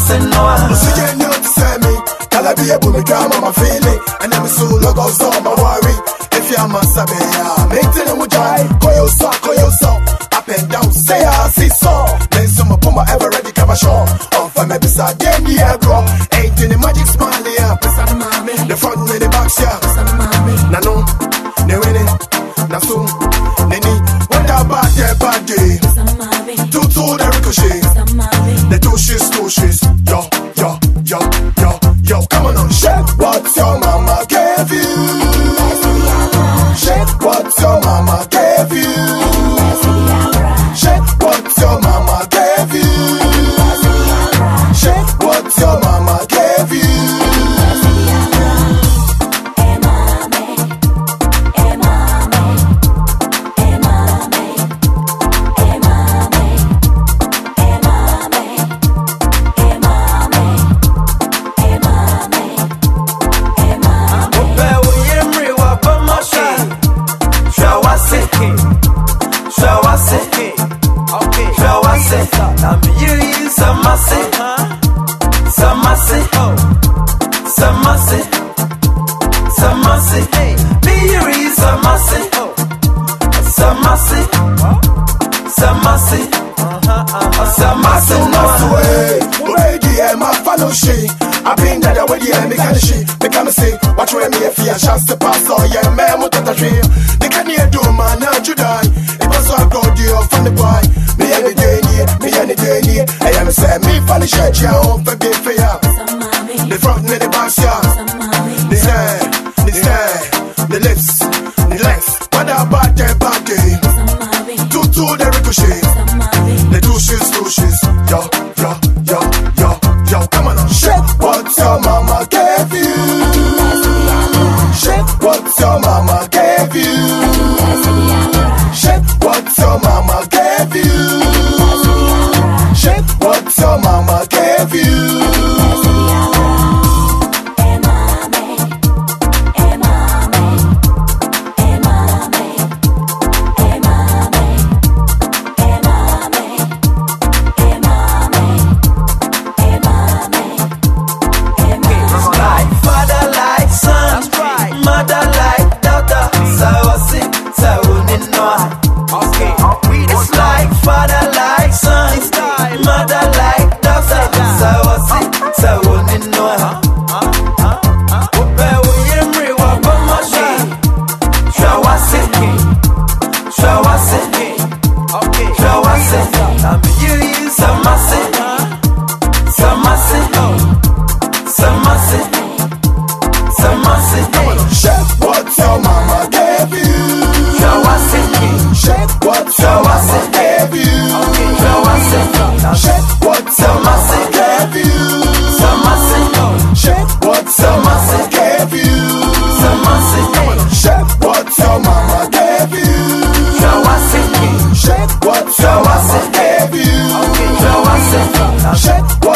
no. So you know to say me, can I be able to calm my feeling? And I'm so LORGORZOR, my worry. If you're my sabe, maintain it with joy. Call yourself, up and down, say I see so. Then some of my ever ready cover show. Off for me beside the end, yeah, bro. Ain't in the magic smile, yeah. The front and the back, yeah. Now no, they winning. Now soon, they need. What about their bad day? Two the ricochet. The two shits. Yo, come on, shake what your mama gave you. Shake what your mama gave you. Shake what your mama gave you. Shake what your mama gave you. I've been there with the enemy kind of shit. They come and say, watch where me if you a chance to pass. Oh yeah, man, what the tree? They can't hear do man, now you die. It was so good, you from the boy. Me any day near. I am say me for the shirt, yeah, home for big for ya. The front and the back, yeah. The hair, the lips, the legs. What about their body? Two the ricochet. The two shits. Yo, come on, shake what your mama gave you. Shake what your mama gave you. Shake what your mama gave you. Shake what your mama gave you. Shake